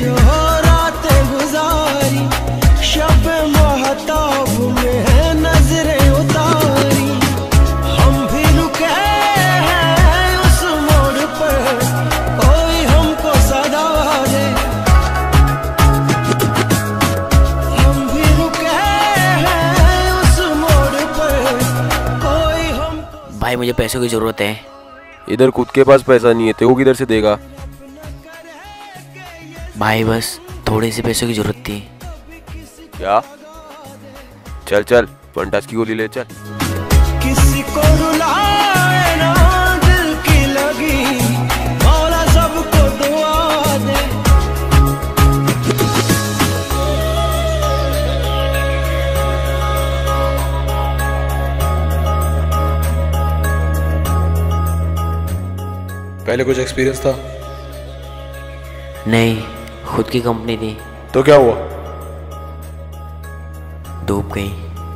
जो रातें गुजारी, शब महताब में है नजरें उतारी। हम भी रुके हैं उस मोड़ पर, कोई हमको सदा दे। हम भी रुके हैं उस मोड़ पर, कोई हमको। भाई मुझे पैसों की जरूरत है। इधर खुद के पास पैसा नहीं है, तेरे को किधर से देगा? भाई बस थोड़े से पैसों की जरूरत थी। क्या? चल चल फंटास की गोली ले चल। किसी को रुलाए ना दिल की लगी, मौला सबको दुआ दे। पहले कुछ एक्सपीरियंस था? नहीं, खुद की कंपनी थी। तो क्या हुआ? डूब गई।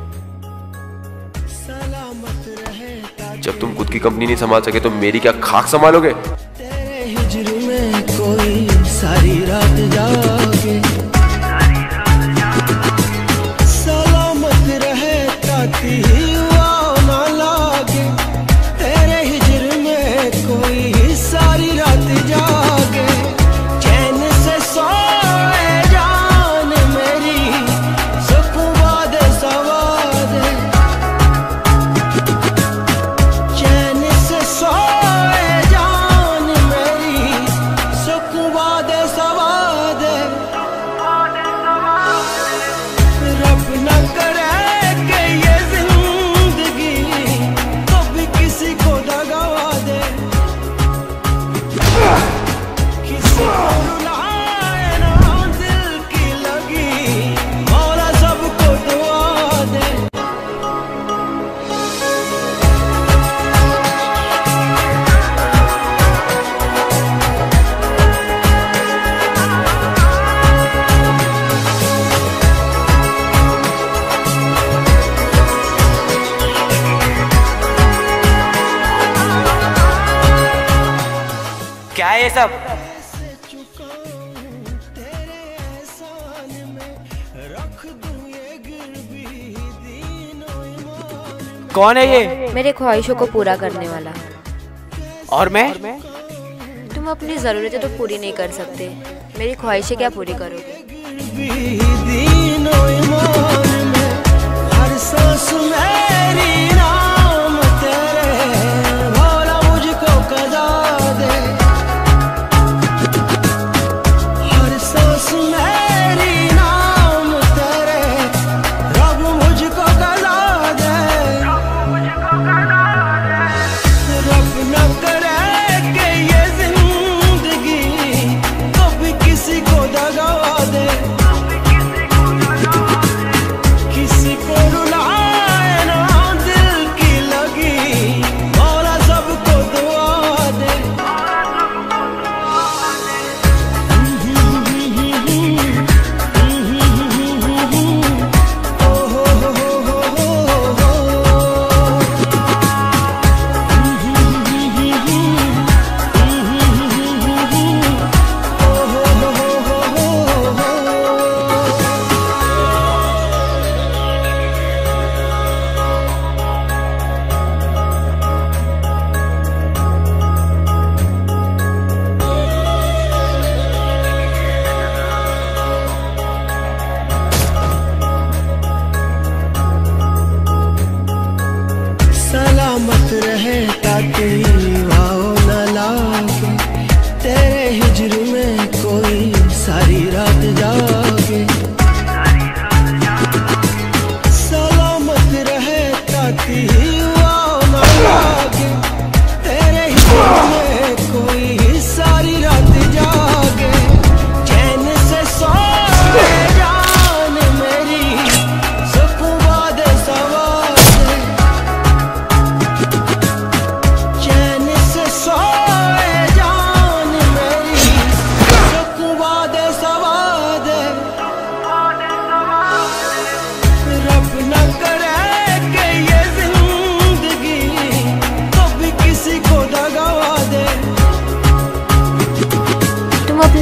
जब तुम खुद की कंपनी नहीं संभाल सके तो मेरी क्या खाक संभालोगे? तेरे हिजर में कोई सारी रात जागे, सलामत रहे ताती हुआ ना लागे। तेरे हिजर में कोई सारी रात जागे, चैन से सोए जान मेरी, सुकून दे सवाद। चैन से सोए जान मेरी, सुकून दे सवाद। रब न करे कि ये जिंदगी कभी किसी को दगा दे। किसी को रुलाए ना दिल की लगी, मौला सबको दुआ दे। क्या है ये सब? कौन है ये? मेरे ख्वाहिशों को पूरा करने वाला। और मैं? तुम अपनी ज़रूरतें तो पूरी नहीं कर सकते, मेरी ख्वाहिशें क्या पूरी करोगे? दीनो ईमान में हर सांस मेरी नाम तेरे, भोला मुझको कदा दे। हर सांस मेरी नाम तेरे, रब मुझको कदा दे। रब न करे कि ये जिंदगी कभी किसी को दगा दे। किसी को रुलाए ना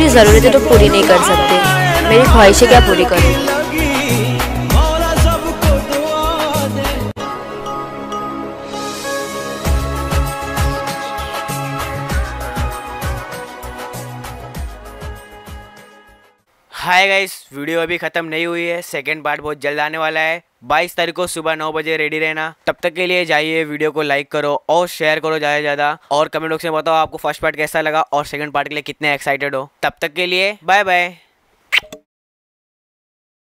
अपनी ज़रूरतें तो पूरी नहीं कर सकते, मेरी ख्वाहिशें क्या पूरी करोगे? मौला सबको दुआ दे। हाय गाइस, वीडियो अभी खत्म नहीं हुई है, सेकंड पार्ट बहुत जल्द आने वाला है। 22 तारीख को सुबह 9 बजे रेडी रहना। तब तक के लिए जाइए, वीडियो को लाइक करो और शेयर करो ज़्यादा से ज़्यादा, और कमेंट बॉक्स में बताओ आपको फर्स्ट पार्ट कैसा लगा और सेकंड पार्ट के लिए कितने एक्साइटेड हो। तब तक के लिए बाय बाय।